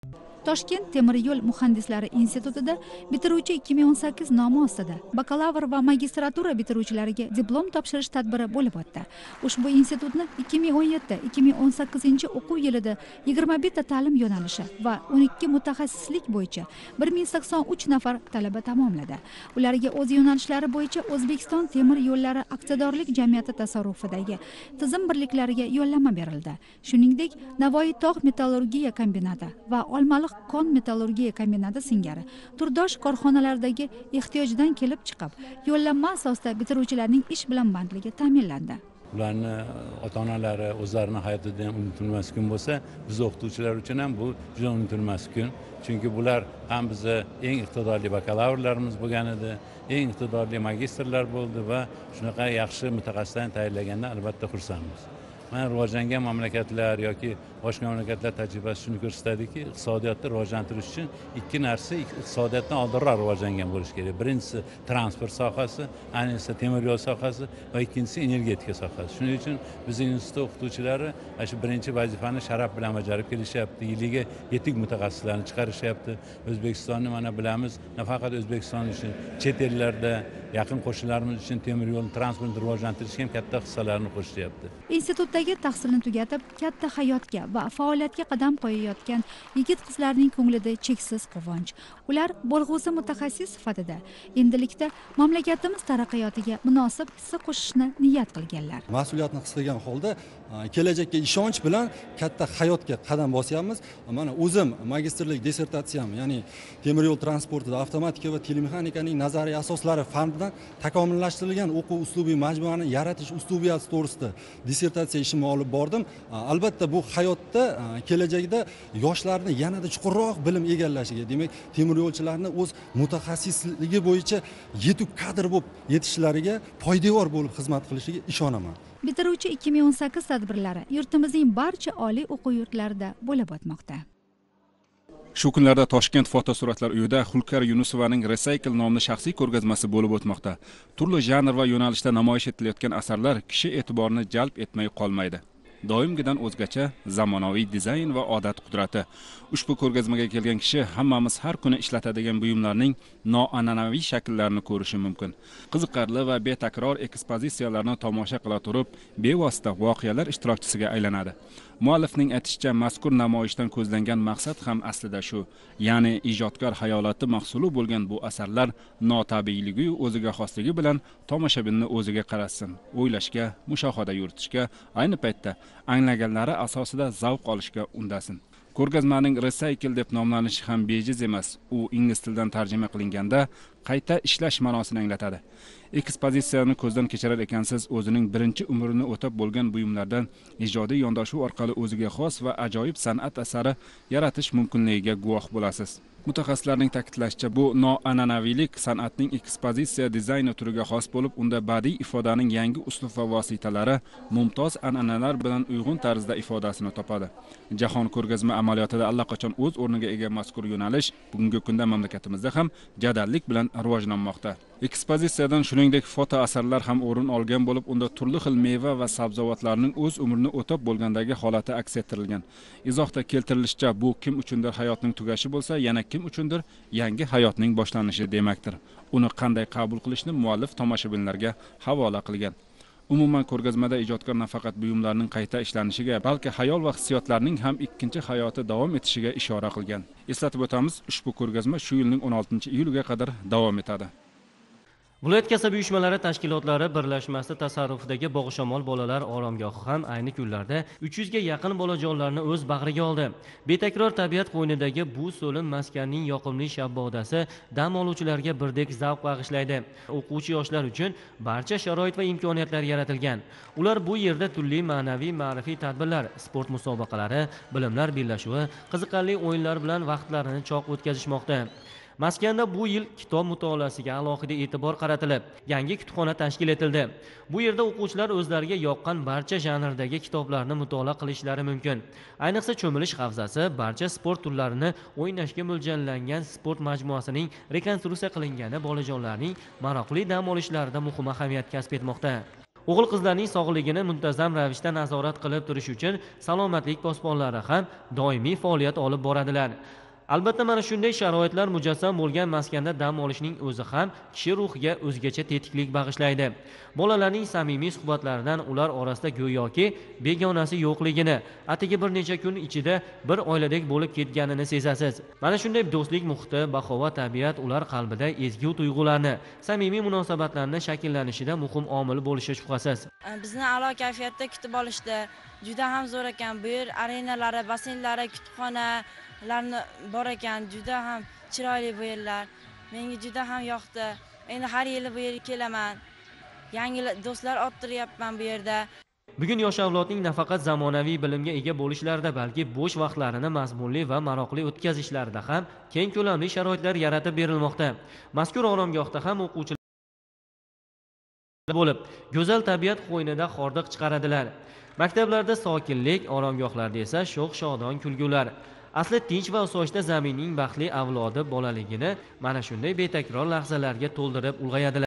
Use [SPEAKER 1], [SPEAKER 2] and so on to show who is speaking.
[SPEAKER 1] Toshkent temir yo'l muhandislari institutida bitiruvchi 2018 nomi ostida bakalavr va magistratura bitiruvchilariga diplom topshirish tadbiri bo'lib o'tdi. Ushbu institutni 2017-2018 o'quv yilida 21 ta ta'lim yo'nalishi va 12 mutaxassislik bo'yicha 1083 nafar talaba tamomladi. Ularga o'z yo'nalishlari bo'yicha O'zbekiston temir yo'llari aksiyadorlik jamiyati tasarrufidagi tizim birliklariga yo'llanma berildi. Shuningdek, Navoiy tog' metallurgiya kombinati va Olmaliq kon metallurgiya kombinati singari turdosh korxonalardagi ehtiyojdan kelib chiqib, yo'llanma asosida bitiruvchilarning ish bilan bandligi ta'minlandi.
[SPEAKER 2] Ularni ota-onalari o'zlarining hayotida ham unutilmas kun bo'lsa, biz o'qituvchilar uchun ham bu juda unutilmas kun. Chunki bular ham bizni eng iqtidorli bakalavrlarimiz bo'lgan edi, eng iqtidorli magistrlar bo'ldi va shunaqa yaxshi mutaxassislarni tayyorlagandan albatta xursandmiz. Mana rivojlangan mamlakatlar yoki boshqa mamlakatlar tajribasi shuni ko'rsatadiki, iqtisodiyotni rivojlantirish uchun ikki narsa iqtisodiyotdan oldinroq rivojlangan bo'lishi kerak. Birinchisi transport sohasi, ayniqsa temir yo'l sohasi va ikkinchisi energetika sohasi. Shuning uchun bizning institut o'qituvchilari shu birinchi vazifani sharaf bilan bajarib kelishyapti. Yiliga yetuk mutaxassislarni chiqarishyapti. O'zbekistonni mana bilamiz, nafaqat O'zbekiston uchun, chet ellarda yaqin qo'shnilarimiz uchun temir yo'l transportni rivojlantirishga ham katta hissalarni qo'shyapti.
[SPEAKER 1] Institutdagi tahsilni tugatib, katta hayotga va faoliyatga qadam qo'yayotgan yigit-qizlarning ko'nglida cheksiz quvonch. Ular bo'lg'usi mutaxassis sifatida endilikda mamlakatimiz taraqqiyotiga munosib hissa qo'shishni niyat qilganlar.
[SPEAKER 3] Mas'uliyatni his qilgan holda kelajakka ishonch bilan katta hayotga qadam bosyapmiz. Mana o'zim magistrlik dissertatsiyam, ya'ni temir yo'l transportida avtomatika va telemexanikaning nazariy asoslari fanidan takomillashtirilgan o'quv uslubiy majmuani yaratish uslubiyati to'g'risida dissertatsiya ishimni olib bordim. Albatta bu hayotda kelajakda yoshlarni yanada chuqurroq bilim egallashiga, demak, temir yo'lchilarni o'z mutaxassisligi bo'yicha yetuk kadr bo'lib yetishishlariga poydevor bo'lib xizmat qilishiga ishonaman.
[SPEAKER 1] Bitiruvchi 2018 tadbirlari yurtimizning barcha oliy o'quv yurtlarida bo'lib o'tmoqda.
[SPEAKER 4] Shu kunlarda Toshkent fotosuratlar uyida Xulkar Yunusovaning Recycle nomli shaxsiy ko'rgazmasi bo'lib o'tmoqda. Turli janr va yo'nalishda namoyish etilayotgan asarlar kishi e'tiborini jalb etmay qolmaydi. Doimgidan o'zgacha zamonaviy dizayn va odat qudrati. Ushbu ko'rgazmaga kelgan kishi hammamiz har kuni ishlatadigan buyumlarning noan'anaviy shakllarini ko'rishi mumkin. Qiziqarli va betakror ekspozitsiyalarni tomosha qila turib, bevosita voqealar ishtirokchisiga aylanadi. Muallifning aytishicha, mazkur namoyishdan ko'zlangan maqsad ham aslida shu, ya'ni ijodkor hayolati mahsuli bo'lgan bu asarlar notabiiyligi o'ziga xosligi bilan tomoshabinni o'ziga qaratsin, o'ylashga, mushohada yuritishga, ayni paytda anglaganlari asosida zavq olishga undasin. Ko'rgazmaning Recycle deb nomlanishi ham bejiz emas. U ingliz tilidan tarjima qilinganda qayta ishlash ma'nosini anglatadi. Ekspozitsiyani ko'zdan kechirar ekansiz, o'zining birinchi umrini o'tab bo'lgan buyumlardan ijodiy yondashuv orqali o'ziga xos va ajoyib san'at asari yaratish mumkinligiga guvoh bo'lasiz. Mutaxassislarning ta'kidlashicha, bu noan'anaviylik san'atning ekspozitsiya dizayni turiga xos bo'lib, unda badiiy ifodaning yangi uslub va vositalari mumtoz an'analar bilan uyg'un tarzda ifodasini topadi. Jahon ko'rgazma amaliyotida allaqachon o'z o'rniga ega mazkur yo'nalish bugungi kunda mamlakatimizda ham jadallik bilan rivojlanmoqda. Ekspozitsiyadan shuningdek foto asarlar ham o'rin olgan bo'lib, unda turli xil meva va sabzavotlarning o'z umrini o'tab bo'lgandagi holati aks ettirilgan. Izohda keltirilishicha, bu kim uchundir hayotning tugashi bo'lsa, yana kim uchundir yangi hayotning boshlanishi demakdir. Uni qanday qabul qilishni muallif tomoshabinlarga havola qilgan. Umuman ko'rgazmada ijodkor nafaqat buyumlarning qayta ishlanishiga, balki hayol va hissiyotlarning ham ikkinchi hayoti davom etishiga ishora qilgan. Eslatib o'tamiz, ushbu ko'rgazma shu yilning 16-iyuliga qadar davom etadi.
[SPEAKER 5] Viloyat kasaba uyushmalari tashkilotlari birlashmasi tasarrufidagi Bog'ishamol bolalar oromgohi ham ayni kunlarda 300 ga yaqin bolajonlarni o'z bag'riga oldi. Betakror tabiat qo'ynidagi bu so'lim maskanning yoqimli shabbodasi dam oluvchilarga birdek zavq bag'ishlaydi. O'quvchi yoshlar uchun barcha sharoit va imkoniyatlar yaratilgan. Ular bu yerda turli ma'naviy ma'rifiy tadbirlar, sport musobaqalari, bilimlar bellashuvi, qiziqarli o'yinlar bilan vaqtlarini choq o'tkazishmoqda. Maskanda bu yil kitob mutolaasiga alohida e'tibor qaratilib, yangi kutubxona tashkil etildi. Bu yerda o'quvchilar o'zlariga yoqqan barcha janrdagi kitoblarni mutolaa qilishlari mumkin. Ayniqsa cho'milish havzasi barcha sport turlarini o'ynashga mo'ljallangan sport majmuasining rekonstruksiya qilingani bolajonlarning maroqli dam olishlarida muhim ahamiyat kasb etmoqda. O'g'il-qizlarning sog'ligini muntazam ravishda nazorat qilib turish uchun salomatlik posbonlari ham doimiy faoliyat olib boradilar. Albatta, mana shunday sharoitlar mujassam bo'lgan maskanda dam olishning o'zi ham kishi ruhiga o'zgacha tetiklik bag'ishlaydi. Bolalarning samimiy suhbatlaridan ular orasida go'yoki begonasi yo'qligini, atigi bir necha kun ichida bir oiladek bo'lib ketganini sezasiz. Mana shunday do'stlik muhiti, baquvvat tabiat ular qalbida ezgu tuyg'ularni, samimiy munosabatlarni shakllanishida muhim omil bo'lishi shubhasiz.
[SPEAKER 6] Bizni a'lo kayfiyatda kutib olishdi. Juda ham zo'r ekan. Bu yer arenalari, basseynlari, kutubxonalarni bor ekan. Juda ham chiroyli bu yerlar. Menga juda ham yoqdi. Endi har yili bu yerga kelaman. Yangi do'stlar orttiryapman bu yerda.
[SPEAKER 5] Bugun yosh avlodning nafaqat zamonaviy bilimga ega bo'lishlarida, balki bo'sh vaqtlarini mazmunli va maroqli o'tkazishlarida ham keng ko'lamli sharoitlar yaratib berilmoqda. Mazkur oromgohda ham o'quvchilar bo'lib, go'zal tabiat qo'ynida hordiq chiqaradilar. Maktablarda sokinlik, oromgohlarda esa sho'x-shodon kulgular. Asli tinch va osoyishta zaminning baxtli avlodi bolaligini mana shunday betakror lahzalarga to'ldirib ulg'ayadilar.